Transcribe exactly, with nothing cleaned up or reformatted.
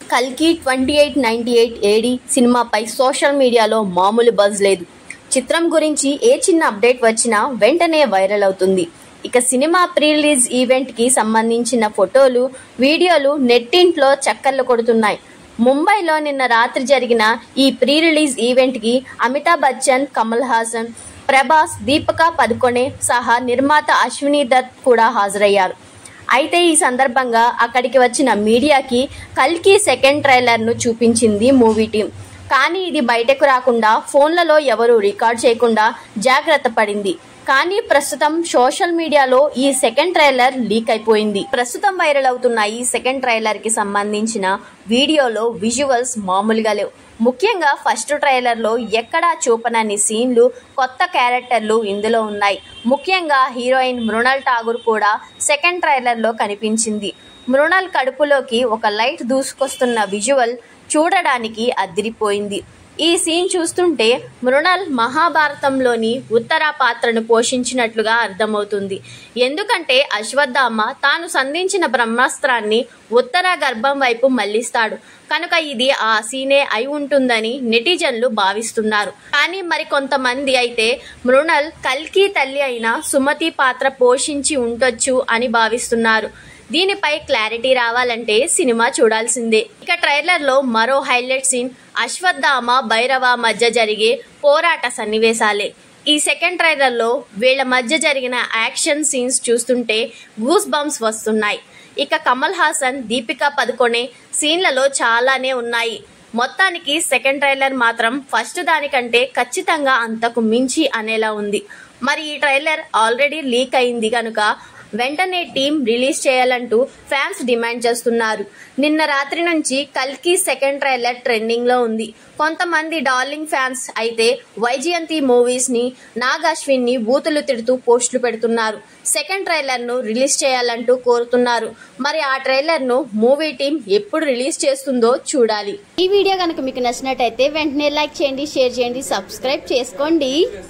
కల్కి twenty eight ninety eight AD సినిమాపై social మీడియాలో మామూలు బజ్ లేదు. చిత్రం గురించి ఏ చిన్న అప్డేట్ వచ్చినా వెంటనే వైరల్ అవుతుంది. ఇక సినిమా ప్రీ రిలీజ్ ఈవెంట్ కి సంబంధించిన ఫోటోలు, వీడియోలు నెట్టింట్లో చక్కర్లు కొడుతున్నాయి. ముంబైలో నిన్న రాత్రి జరిగిన ఈ ప్రీ రిలీజ్ ఈవెంట్ కి అమితాబ్ బచ్చన్, కమల్ హాసన్, ప్రభాస్, దీపిక పదుకొనే సహా నిర్మాత అశ్విని దత్ కూడా హాజరయ్యారు. అయితే ఈ సందర్భంగా అక్కడికి వచ్చిన మీడియాకి కల్కి సెకండ్ ట్రైలర్ ను చూపించింది మూవీ టీం. కానీ ఇది బయటకు రాకుండా ఫోన్లలో ఎవరు రికార్డ్ చేయకుండా జాగ్రత్త పడింది. కానీ ప్రస్తుతం సోషల్ మీడియాలో ఈ సెకండ్ ట్రైలర్ లీక్ అయిపోయింది. ప్రస్తుతం వైరల్ అవుతున్న ఈ సెకండ్ ట్రైలర్ కి సంబంధించిన వీడియోలో విజువల్స్ మామూలుగా లేవు. ముఖ్యంగా ఫస్ట్ ట్రైలర్ లో ఎక్కడా చూపనన్ని సీన్లు, కొత్త క్యారెక్టర్లు ఇందులో ఉన్నాయి. ముఖ్యంగా హీరోయిన్ మృణాల్ ఠాగూర్ కూడా సెకండ్ ట్రైలర్ లో కనిపించింది. మృణాల్ కడుపులోకి ఒక లైట్ దూసుకొస్తున్న విజువల్ చూడడానికి అదిరిపోయింది. ఈ సీన్ చూస్తుంటే మృణాల్ మహాభారతంలోని ఉత్తర పాత్రను పోషించినట్లుగా అర్థమవుతుంది. ఎందుకంటే అశ్వత్థామ తాను సంధించిన బ్రహ్మాస్త్రాన్ని ఉత్తర గర్భం వైపు మళ్లిస్తాడు కనుక ఇది ఆ సీనే అయి ఉంటుందని నెటిజన్లు భావిస్తున్నారు. కానీ మరి కొంతమంది అయితే మృణాల్ కల్కి తల్లి అయిన సుమతి పాత్ర పోషించి ఉండొచ్చు అని భావిస్తున్నారు. దీనిపై క్లారిటీ రావాలంటే సినిమా చూడాల్సిందే. ఇక ట్రైలర్ లో మరో హైలైట్ సీన్ అశ్వత్థామ, భైరవ మధ్య జరిగే పోరాట సన్నివేశాలే. ఈ సెకండ్ ట్రైలర్ లో వీళ్ల మధ్య జరిగిన యాక్షన్ సీన్స్ చూస్తుంటే గూస్ బంప్స్ వస్తున్నాయి. ఇక కమల్ హాసన్, దీపిక పదుకొనే సీన్లలో చాలానే ఉన్నాయి. మొత్తానికి సెకండ్ ట్రైలర్ మాత్రం ఫస్ట్ దానికంటే ఖచ్చితంగా అంతకు మించి అనేలా ఉంది. మరి ఈ ట్రైలర్ ఆల్రెడీ లీక్ అయింది కనుక వెంటనే టీం రిలీజ్ చేయాలంటూ ఫ్యాన్స్ డిమాండ్ చేస్తున్నారు. నిన్న రాత్రి నుంచి కల్కి సెకండ్ ట్రైలర్ ట్రెండింగ్ లో ఉంది. కొంతమంది డార్లింగ్ ఫ్యాన్స్ అయితే వైజయంతి మూవీస్ ని, నాగ్ అశ్విన్ ని బూతులు తిడుతూ పోస్టులు పెడుతున్నారు. సెకండ్ ట్రైలర్ ను రిలీజ్ చేయాలంటూ కోరుతున్నారు. మరి ఆ ట్రైలర్ ను మూవీ టీం ఎప్పుడు రిలీజ్ చేస్తుందో చూడాలి. ఈ వీడియో కనుక మీకు నచ్చినట్టయితే వెంటనే లైక్ చేయండి, షేర్ చేయండి, సబ్స్క్రైబ్ చేసుకోండి.